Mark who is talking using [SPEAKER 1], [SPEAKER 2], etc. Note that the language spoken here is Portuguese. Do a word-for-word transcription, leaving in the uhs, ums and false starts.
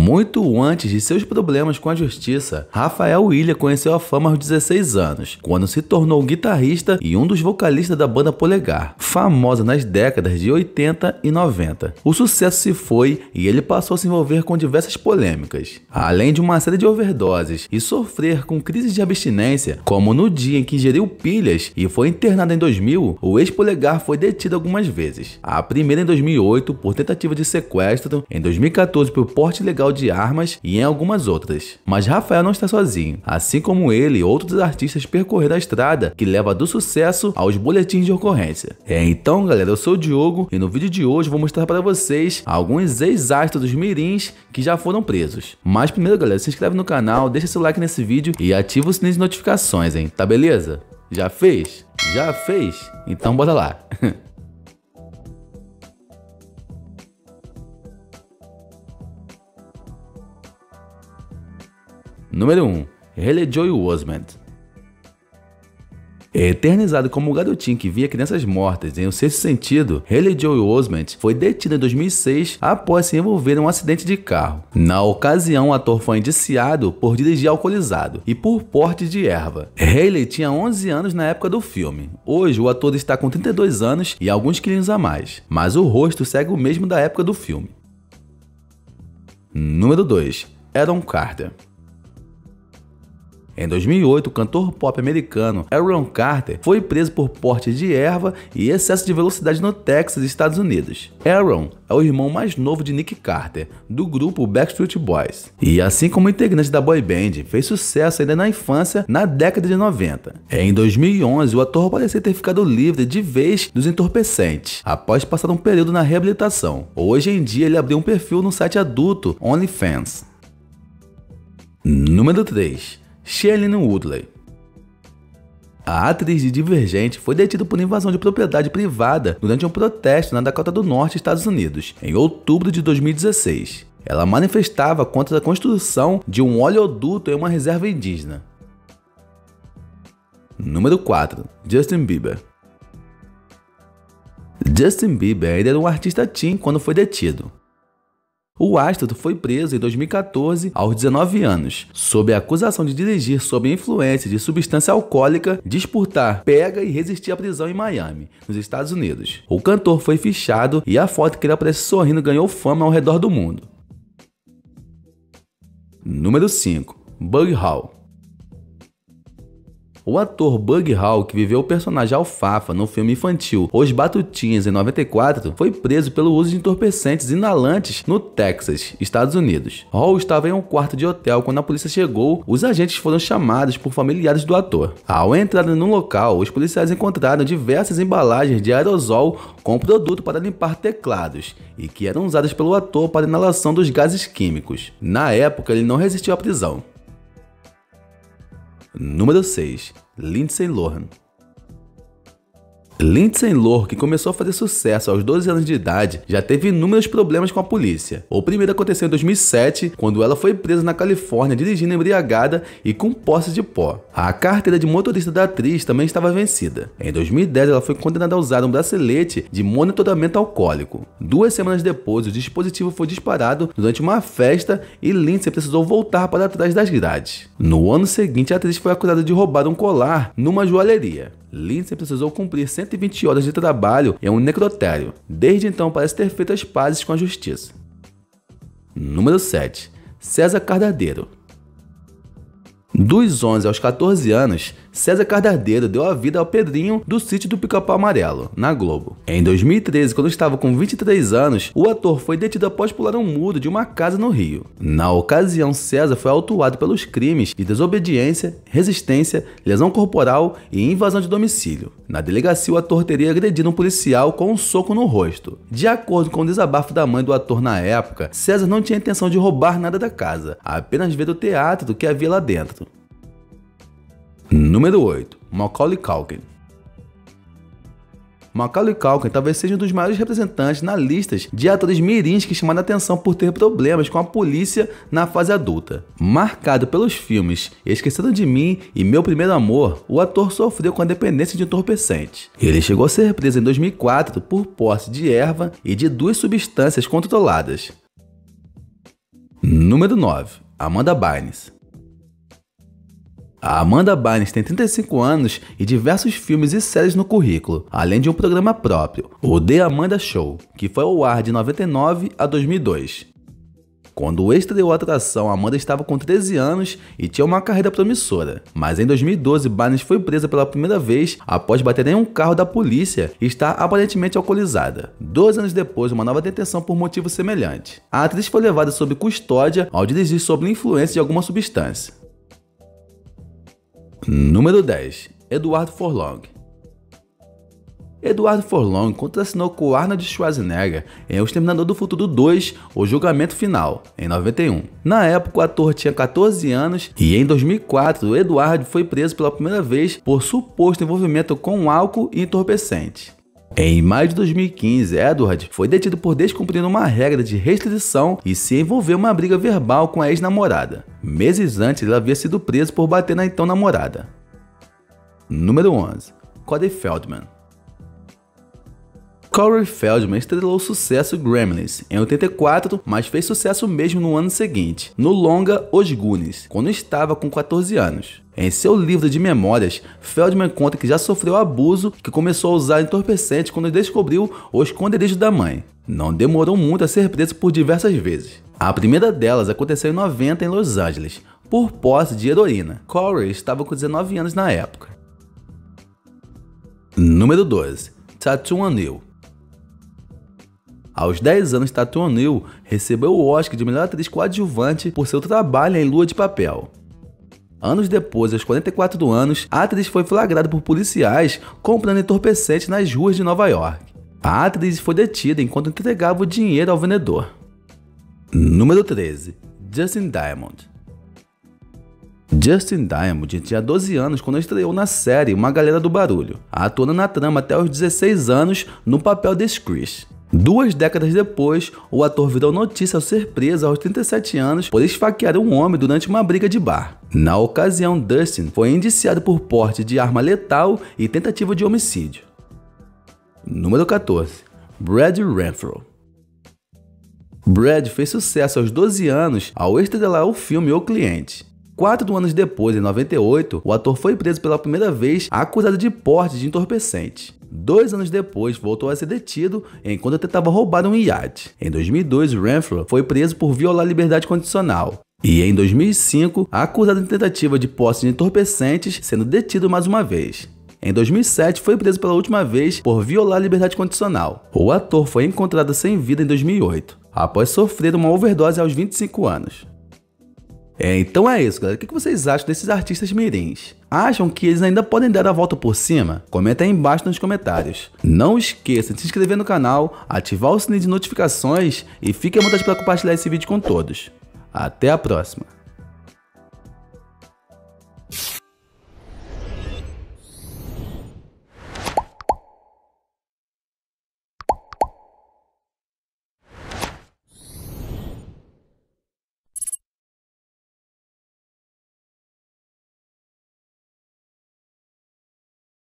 [SPEAKER 1] Muito antes de seus problemas com a justiça, Rafael Ilha conheceu a fama aos dezesseis anos, quando se tornou um guitarrista e um dos vocalistas da banda Polegar, famosa nas décadas de oitenta e noventa. O sucesso se foi e ele passou a se envolver com diversas polêmicas, além de uma série de overdoses e sofrer com crises de abstinência, como no dia em que ingeriu pilhas e foi internado em dois mil, o ex-Polegar foi detido algumas vezes. A primeira em dois mil e oito por tentativa de sequestro, em dois mil e quatorze por porte ilegal de armas e em algumas outras. Mas Rafael não está sozinho. Assim como ele, outros artistas percorreram a estrada que leva do sucesso aos boletins de ocorrência. É, então galera, eu sou o Diogo e no vídeo de hoje vou mostrar para vocês alguns ex-astros dos mirins que já foram presos. Mas primeiro galera, se inscreve no canal, deixa seu like nesse vídeo e ativa o sininho de notificações, hein? Tá beleza? Já fez? Já fez? Então bora lá! Número um. Haley Joel Osment. Eternizado como o garotinho que via crianças mortas em O Sexto Sentido, Haley Joel Osment foi detido em dois mil e seis após se envolver em um acidente de carro. Na ocasião, o ator foi indiciado por dirigir alcoolizado e por porte de erva. Haley tinha onze anos na época do filme. Hoje, o ator está com trinta e dois anos e alguns quilinhos a mais, mas o rosto segue o mesmo da época do filme. Número dois. Aaron Carter. Em dois mil e oito, o cantor pop americano Aaron Carter foi preso por porte de erva e excesso de velocidade no Texas, Estados Unidos. Aaron é o irmão mais novo de Nick Carter, do grupo Backstreet Boys. E assim como integrante da boy band, fez sucesso ainda na infância, na década de noventa. Em dois mil e onze, o ator parecia ter ficado livre de vez dos entorpecentes, após passar um período na reabilitação. Hoje em dia, ele abriu um perfil no site adulto OnlyFans. Número três. Shailene Woodley. A atriz de Divergente foi detida por invasão de propriedade privada durante um protesto na Dakota do Norte, Estados Unidos, em outubro de dois mil e dezesseis. Ela manifestava contra a construção de um oleoduto em uma reserva indígena. Número quatro. Justin Bieber. Justin Bieber ainda era um artista teen quando foi detido. O astro foi preso em dois mil e quatorze aos dezenove anos, sob a acusação de dirigir sob a influência de substância alcoólica, disputar pega e resistir à prisão em Miami, nos Estados Unidos. O cantor foi fichado e a foto que ele aparece sorrindo ganhou fama ao redor do mundo. Número cinco. Bug Hall. O ator Bug Hall, que viveu o personagem Alfafa no filme infantil Os Batutinhas em noventa e quatro, foi preso pelo uso de entorpecentes inalantes no Texas, Estados Unidos. Hall estava em um quarto de hotel quando a polícia chegou. Os agentes foram chamados por familiares do ator. Ao entrar no local, os policiais encontraram diversas embalagens de aerosol com produto para limpar teclados e que eram usadas pelo ator para inalação dos gases químicos. Na época, ele não resistiu à prisão. Número seis. Lindsay Lohan. Lindsay Lohan, que começou a fazer sucesso aos doze anos de idade, já teve inúmeros problemas com a polícia. O primeiro aconteceu em dois mil e sete, quando ela foi presa na Califórnia dirigindo embriagada e com posse de pó. A carteira de motorista da atriz também estava vencida. Em dois mil e dez, ela foi condenada a usar um bracelete de monitoramento alcoólico. Duas semanas depois, o dispositivo foi disparado durante uma festa e Lindsay precisou voltar para trás das grades. No ano seguinte, a atriz foi acusada de roubar um colar numa joalheria. Lindsay precisou cumprir cento e vinte horas de trabalho em um necrotério. Desde então parece ter feito as pazes com a justiça. Número sete. César Cardardeiro. Dos onze aos quatorze anos, César Cardardeiro deu a vida ao Pedrinho do Sítio do Pica-Pau Amarelo, na Globo. Em dois mil e treze, quando estava com vinte e três anos, o ator foi detido após pular um muro de uma casa no Rio. Na ocasião, César foi autuado pelos crimes de desobediência, resistência, lesão corporal e invasão de domicílio. Na delegacia, o ator teria agredido um policial com um soco no rosto. De acordo com o desabafo da mãe do ator na época, César não tinha intenção de roubar nada da casa, apenas ver o teatro que havia lá dentro. Número oito. Macaulay Culkin. Macaulay Culkin talvez seja um dos maiores representantes na lista de atores mirins que chamaram a atenção por ter problemas com a polícia na fase adulta. Marcado pelos filmes Esqueceram de Mim e Meu Primeiro Amor, o ator sofreu com a dependência de entorpecentes. Ele chegou a ser preso em dois mil e quatro por posse de erva e de duas substâncias controladas. Número nove. Amanda Bynes. A Amanda Bynes tem trinta e cinco anos e diversos filmes e séries no currículo, além de um programa próprio, o The Amanda Show, que foi ao ar de noventa e nove a dois mil e dois. Quando estreou a atração, Amanda estava com treze anos e tinha uma carreira promissora, mas em dois mil e doze, Bynes foi presa pela primeira vez após bater em um carro da polícia e estar aparentemente alcoolizada. Dois anos depois, uma nova detenção por motivo semelhante. A atriz foi levada sob custódia ao dirigir sob influência de alguma substância. Número dez. Edward Furlong. Edward Furlong contracenou com Arnold Schwarzenegger em O Exterminador do Futuro dois, O Julgamento Final, em noventa e um. Na época, o ator tinha quatorze anos e em dois mil e quatro, Edward foi preso pela primeira vez por suposto envolvimento com álcool e entorpecente. Em maio de dois mil e quinze, Edward foi detido por descumprir uma regra de restrição e se envolver em uma briga verbal com a ex-namorada. Meses antes, ele havia sido preso por bater na então namorada. Número onze. Corey Feldman. Corey Feldman estrelou o sucesso Gremlins em oitenta e quatro, mas fez sucesso mesmo no ano seguinte, no longa Os Goonies, quando estava com quatorze anos. Em seu livro de memórias, Feldman conta que já sofreu abuso e que começou a usar entorpecente quando descobriu o esconderijo da mãe. Não demorou muito a ser preso por diversas vezes. A primeira delas aconteceu em noventa em Los Angeles, por posse de heroína. Corey estava com dezenove anos na época. Número doze. Tatum O'Neal. Aos dez anos, Tatum O'Neal recebeu o Oscar de melhor atriz coadjuvante por seu trabalho em Lua de Papel. Anos depois, aos quarenta e quatro anos, a atriz foi flagrada por policiais comprando entorpecente nas ruas de Nova York. A atriz foi detida enquanto entregava o dinheiro ao vendedor. Número treze. Justin Diamond. Justin Diamond tinha doze anos quando estreou na série Uma Galera do Barulho, atuando na trama até os dezesseis anos no papel de Chris. Duas décadas depois, o ator virou notícia ao ser preso aos trinta e sete anos por esfaquear um homem durante uma briga de bar. Na ocasião, Dustin foi indiciado por porte de arma letal e tentativa de homicídio. Número quatorze. Brad Renfro. Brad fez sucesso aos doze anos ao estrelar o filme O Cliente. Quatro anos depois, em noventa e oito, o ator foi preso pela primeira vez acusado de porte de entorpecente. Dois anos depois, voltou a ser detido enquanto tentava roubar um iate. Em dois mil e dois, Renfro foi preso por violar a liberdade condicional. E em dois mil e cinco, acusado de tentativa de posse de entorpecentes, sendo detido mais uma vez. Em dois mil e sete, foi preso pela última vez por violar a liberdade condicional. O ator foi encontrado sem vida em dois mil e oito, após sofrer uma overdose aos vinte e cinco anos. É, então é isso, galera. O que vocês acham desses artistas mirins? Acham que eles ainda podem dar a volta por cima? Comenta aí embaixo nos comentários. Não esqueça de se inscrever no canal, ativar o sininho de notificações e fique à vontade para compartilhar esse vídeo com todos. Até a próxima!